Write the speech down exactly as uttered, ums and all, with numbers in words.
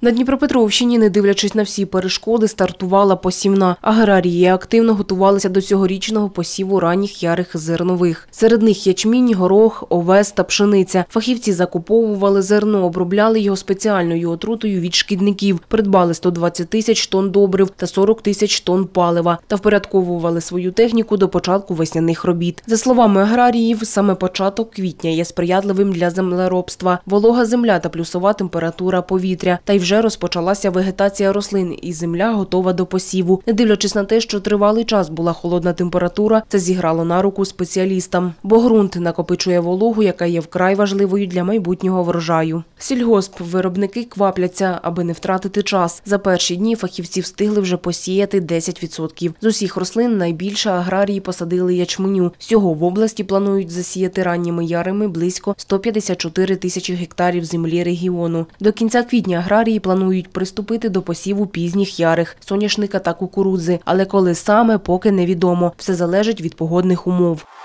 На Дніпропетровщині, не дивлячись на всі перешкоди, стартувала посівна. Аграрії активно готувалися до цьогорічного посіву ранніх ярих зернових. Серед них ячмінь, горох, овес та пшениця. Фахівці закуповували зерно, обробляли його спеціальною отрутою від шкідників, придбали сто двадцять тисяч тонн добрив та сорок тисяч тонн палива та впорядковували свою техніку до початку весняних робіт. За словами аграріїв, саме початок квітня є сприятливим для землеробства. Волога земля та плюсова температура повітря. Та й вже Вже розпочалася вегетація рослин і земля готова до посіву. Не дивлячись на те, що тривалий час була холодна температура, це зіграло на руку спеціалістам. Бо ґрунт накопичує вологу, яка є вкрай важливою для майбутнього врожаю. Сільгоспвиробники квапляться, аби не втратити час. За перші дні фахівці встигли вже посіяти десять відсотків. З усіх рослин найбільше аграрії посадили ячменю. Всього в області планують засіяти ранніми ярами близько сто п'ятдесят чотири тисячі гектарів землі регіону. До кінця квітня аграрії планують приступити до посіву пізніх ярих, соняшника та кукурудзи. Але коли саме, поки невідомо. Все залежить від погодних умов.